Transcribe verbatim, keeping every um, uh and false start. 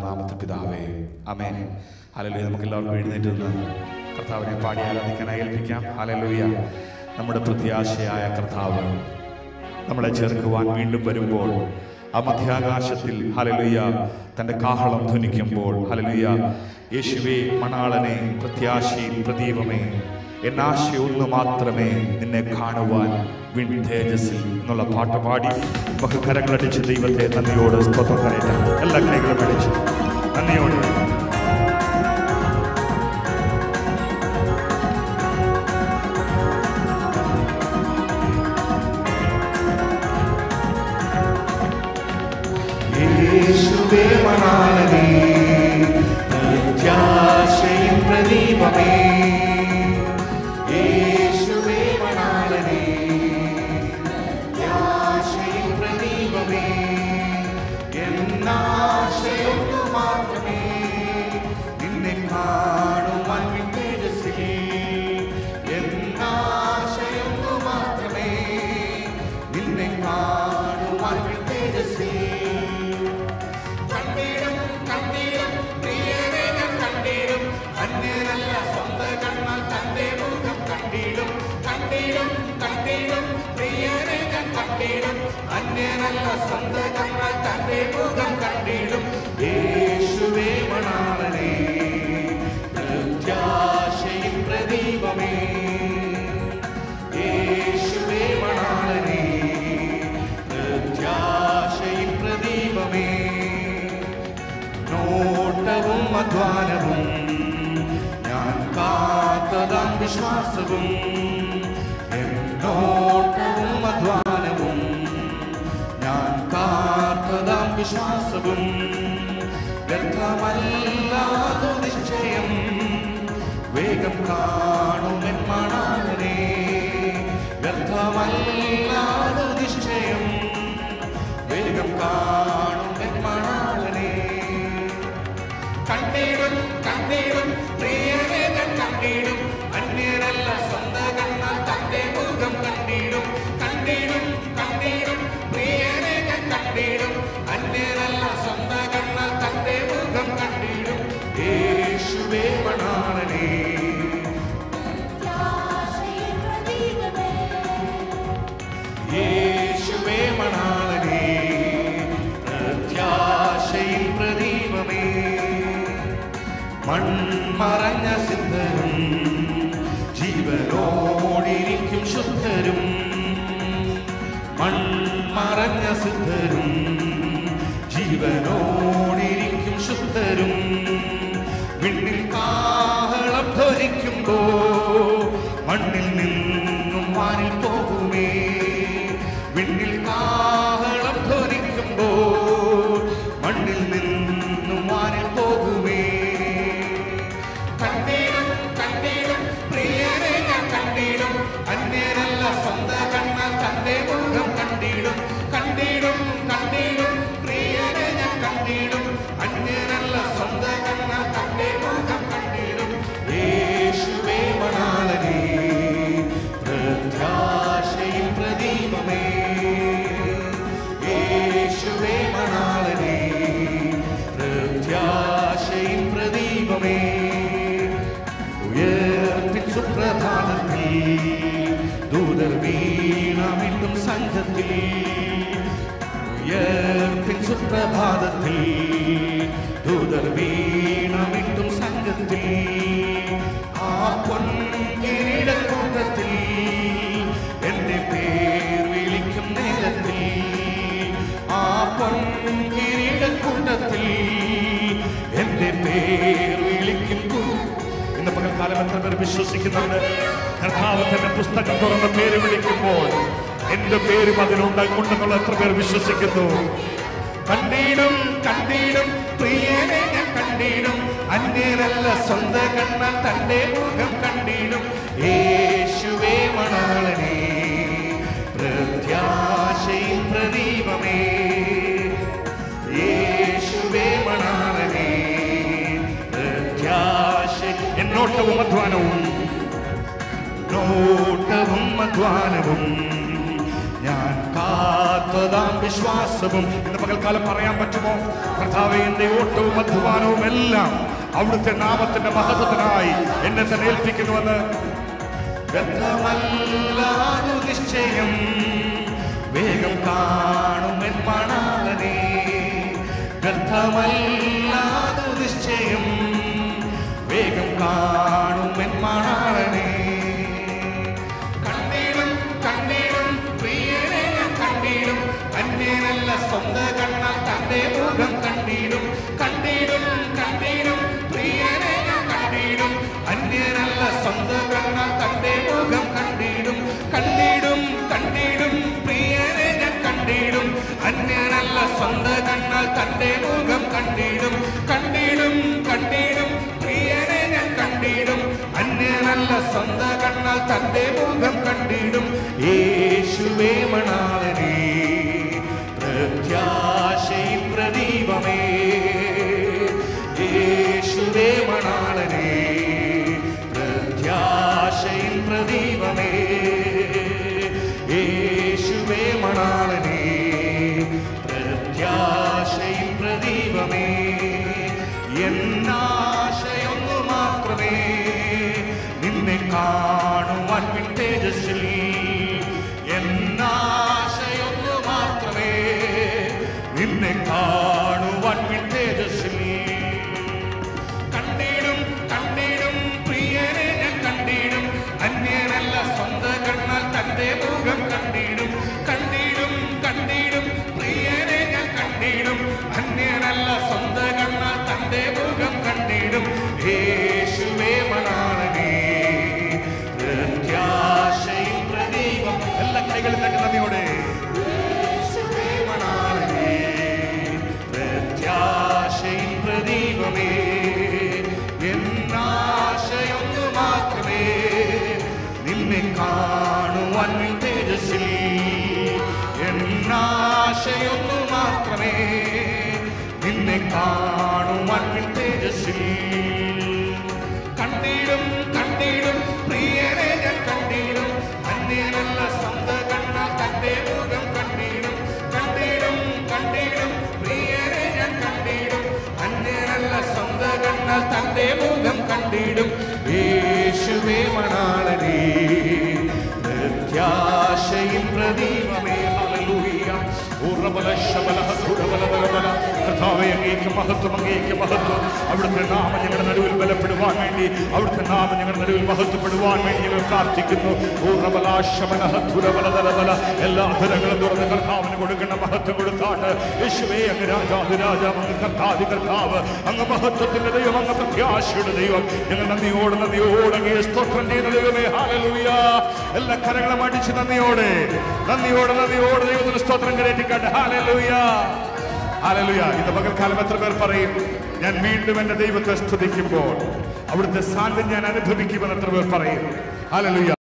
നാമത്തിൽ പിതാവേ, ആമേൻ. ഹല്ലേലൂയ. നമുക്ക് എല്ലാവർക്കും എഴുന്നേറ്റ് നിന്ന് കർത്താവിനെ പാടി ആരാധിക്കാനായി ഏൽപ്പിക്കാം. ഹല്ലേലൂയ. നമ്മുടെ പ്രത്യാശയായ കർത്താവ് നമ്മളെ ചേർക്കുവാൻ വീണ്ടും വരുമ്പോൾ ആ മധ്യാകാശത്തിൽ ഹല്ലേലൂയ തൻ്റെ കാഹളം ധ്വനിക്കുമ്പോൾ ഹല്ലേലൂയ യേശുവേ മണാളനെ പ്രത്യാശയിൽ പ്രദീപമേ എന്നാശ ഒന്ന് മാത്രമേ നിന്നെ കാണുവാൻ വിൺ തേജസ്സിൽ എന്നുള്ള പാട്ട് പാടി നമുക്ക് കരങ്ങളടിച്ച് ദൈവത്തെ നന്ദിയോട് സ്തോത്രം പറയട്ടെ. എല്ലാ കൈകളും അടിച്ച് നന്ദിയോട് യേശുവേ മണാളനേ പ്രത്യാശയും പ്രദീപമേ, യേശുവേ മണാളനേ പ്രത്യാശയും പ്രദീപമേ, എന്നാശയൊന്നു മാത്രമേ നിന്നെ കാണുവാൻ വിൺ തേജസ്സിൽ, എന്നാശയൊന്നു മാത്രമേ നിന്നെ കാണുവാൻ വിൺ തേജസ്സിൽ. അന്യനല്ല സ്വന്തകങ്ങൾ തന്റെ മുഖം കണ്ടിടും. യേശുവേ മണാളനേ പ്രത്യാശയും പ്രദീപമേ, യേശുവേ മണാളനേ പ്രത്യാശയും പ്രദീപമേ, നോട്ടവും അധ്വാനവും ഞാൻ കാത്തതാം വിശ്വാസവും, നോട്ടവും അധ്വാനവും ഞാൻ കാത്തതാം വിശ്വാസവും, വ്യർത്ഥമല്ലാതു നിശ്ചയം വേഗം കാണുമെൻ മണാളനേ, വ്യർത്ഥമല്ലാതു നിശ്ചയം വേഗം കാണുമെൻ മണാളനേ. കണ്ടിടും കണ്ടിടും പ്രിയനെ ഞാൻ കണ്ടിടും, അന്യരല്ല സ്വന്തകങ്ങൾ തന്റെ മുഖം കണ്ടിടും. കണ്ടിടും കണ്ടിടും പ്രിയനെ ഞാൻ കണ്ടിടും, അന്യരല്ല സ്വന്തകങ്ങൾ തന്റെ മുഖം കണ്ടിടും. യേശുവേ മണാളനേ യേശുവേ മണാളനേ പ്രത്യാശയിൽ പ്രദീപമേ, മൺമറഞ്ഞ സിദ്ധരും ജീവനോടിരിക്കും ശുദ്ധരും, മൺമറഞ്ഞ സിദ്ധരും ജീവനോടിരിക്കും ശുദ്ധരും, വിണ്ണിൽ കാഹളം ധ്വനിക്കുമ്പോ മണ്ണിൽ നിന്നും വാനിൽ പോകുമേ, വിണ്ണിൽ കാഹളം ധ്വനിക്കുമ്പോ മണ്ണിൽ നിന്നും വാനിൽ പോകുമേ. കണ്ടിടും കണ്ടിടും പ്രിയനെ ഞാൻ കണ്ടിടും, അന്യരല്ല സ്വന്തകങ്ങൾ തന്റെ മുഖം കണ്ടിടും. കണ്ടിടും കണ്ടിടും പ്രിയനെ ഞാൻ കണ്ടിടും, അന്യരല്ല സ്വന്തകങ്ങൾ തന്റെ മുഖം കണ്ടിടും. യേശുവേ മണാളനേ പ്രത്യാശയിൽ പ്രദീപമേ, യേശുവേ മണാളനേ പ്രത്യാശയിൽ പ്രദീപമേ, ഉയർപ്പിൻ സുപ്രഭാതത്തിൽ ദൂതർ വീണമിട്ടും സംഘത്തിൽ, ഉയർപ്പിൻ സുപ്രഭാതത്തിൽ ദൂതർ വീണമിട്ടും സംഘത്തിൽ, ആ പൊൻകിരീടക്കൂട്ടത്തിൽ എന്റെ പേർ വിളിക്കും നേരത്തിൽ, ആ പൊൻകിരീടക്കൂട്ടത്തിൽ എന്റെ പേർ വിളിക്കും. ഇന്ന് പകൽക്കാലം എത്ര പേർ വിശ്വസിക്കുന്നുണ്ട് കർത്താവ് തന്റെ പുസ്തകം തുറന്ന പേര് വിളിക്കുമ്പോൾ എന്റെ പേരും അതിലുണ്ടെന്നുള്ള എത്ര പേർ വിശ്വസിക്കുന്നു? കണ്ടിടും കണ്ടിടും പ്രിയനെ ഞാൻ കണ്ടിടും, അന്യരല്ല സ്വന്തകങ്ങൾ തന്റെ മുഖം കണ്ടിടും. യേശുവേ മണാളനേ പ്രത്യാശയിൽ പ്രദീപമേ, യേശുവേ മണാളനേ പ്രത്യാശ. എന്നോട്ടവും അധ്വാനവും നോട്ടവും അധ്വാനവും ഞാൻ കാ ഇല്ലാത്തതാം വിശ്വാസവും. ഇന്ന് പകൽക്കാലം പറയാൻ പറ്റുമോ? കർത്താവേ, എന്റെ ഓട്ടവും അധ്വാനവും എല്ലാം അവിടുത്തെ നാമത്തിന്റെ മഹത്വത്തിനായി എന്നെ തന്നെ ഏൽപ്പിക്കുന്നുവെന്ന്. വ്യർത്ഥമല്ലാതു നിശ്ചയം വേഗം കാണുമെൻ മണാളനെ. വ്യർത്ഥമല്ലാതു നിശ്ചയം വേഗം കാണുമെൻ മണാളനെ. കണ്ണീടും കണ്ണീടും പ്രിയനെ ഞാൻ കണ്ണീടും, അന്യനല്ല സ്വന്തം കണ്ണാൽ തന്റെ മുഖം കണ്ണീടും. കണ്ണീടും കണ്ണീടും പ്രിയനെ ഞാൻ കണ്ണീടും, അന്യനല്ല സ്വന്തം കണ്ണാൽ തന്റെ മുഖം കണ്ണീടും. കണ്ണീടും കണ്ണീടും പ്രിയനെ ഞാൻ കണ്ണീടും, അന്യനല്ല സ്വന്തം കണ്ണാൽ തന്റെ മുഖം കണ്ണീടും. കണ്ണീടും കണ്ണീടും പ്രിയനെ ഞാൻ കണ്ണീടും, അന്യനല്ല സ്വന്തം കണ്ണാൽ തന്റെ മുഖം കണ്ണീടും. യേശുവേ മണാളനേ, പ്രത്യാശയിൻ പ്രദീപമേ. യേശുവേ മണാളനേ, പ്രത്യാശയിൻ പ്രദീപമേ. യേശുവേ മണാളനേ, പ്രത്യാശയിൻ പ്രദീപമേ. എന്നാശയൊന്നു മാത്രമേ, നിന്നെ കാണുവാൻ പിൻ തേജസ്സിൽ. എന്നാശയൊന്നു മാത്രമേ, നിന്നെ കാണുവാൻ പിൻ തേജസ്സിൽ. കണ്ണീടും കണ്ണീടും പ്രിയനെ ഞാൻ കണ്ണീടും, അന്യനല്ല സ്വന്തം കണ്ണാൽ തന്റെ മുഖം കണ്ണീടും. കണ്ണീടും കണ്ണീടും പ്രിയനെ ഞാൻ കണ്ണീടും, അന്യനല്ല സ്വന്തം കണ്ണാൽ തന്റെ മുഖം കണ്ണീടും. യേശുവേ മണാളനേ, പ്രത്യാശയിൻ പ്രദീപം. എല്ലാ കൈകളും തട്ടി നന്ദിയോടെ. യേശുവേ മണാളനേ, പ്രത്യാശയിൻ പ്രദീപമേ. എന്നാശയൊന്നു മാത്രമേ, നിന്നെ കാണുവാൻ നിൻ തേജസ്സിൽ. എന്നാശയൊന്നു മാത്രമേ, നിന്നെ കാണുവാൻ നിൻ തേജസ്സിൽ. കണ്ണീടും കണ്ണീടും പ്രിയനെ ഞാൻ കണ്ണീടും, അന്യനല്ല സ്വന്തം കണ്ണാൽ തന്റെ മുഖം കണ്ണീടും. കണ്ണീടും കണ്ണീടും പ്രിയനെ ഞാൻ കണ്ണീടും, അന്യനല്ല സ്വന്തം കണ്ണാൽ തന്റെ മുഖം കണ്ണീടും. യേശുവേ മണാളനേ, പ്രത്യാശയിൻ പ്രദീപമേ. ഹല്ലേലൂയ. കർത്താവേ, അങ്ങേക്ക് മഹത്വം, അങ്ങേക്ക് മഹത്വം. അവിടുത്തെ നാമം ഞങ്ങളുടെ നടുവിൽ ബലപ്പെടുവാൻ വേണ്ടി, അവിടുത്തെ നാമം ഞങ്ങളുടെ നടുവിൽ മഹത്വപ്പെടുവാൻ വേണ്ടി ഞങ്ങൾ പ്രാർത്ഥിക്കുന്നു. എല്ലാ അധരങ്ങളും തുറന്ന് കർത്താവിന് കൊടുക്കുന്ന മഹത്വം കൊടുത്താട്ട്. യേശുവേ, അങ്ങ് രാജാതിരാജാവ്, അങ്ങ് കർത്താതി കർത്താവ്, അങ്ങ് മഹത്വത്തിന്റെ ദൈവം, അങ്ങ് പ്രത്യാശയുടെ ദൈവം. ഞങ്ങൾ നന്ദിയോട് നന്ദിയോട് അങ്ങേ സ്തോത്രം ചെയ്യുന്ന ദൈവമേ. ഹല്ലേലൂയ. എല്ലാ കരങ്ങളും അടിച്ച് നന്ദിയോടെ നന്ദിയോട് നന്ദിയോട് ദൈവത്തിന് സ്തോത്രം കരേറ്റിക്കാട്ടെ. Hallelujah, hallelujah. ഇന്ന് പകൽക്കാലം എത്ര പേർ പറയും, ഞാൻ വീണ്ടും എന്റെ ദൈവത്തെ സ്തുതിക്കുമ്പോൾ അവിടുത്തെ സാന്നിധ്യം ഞാൻ അനുഭവിക്കുമെന്ന് എത്ര പേർ പറയും? ഹല്ലേലൂയ.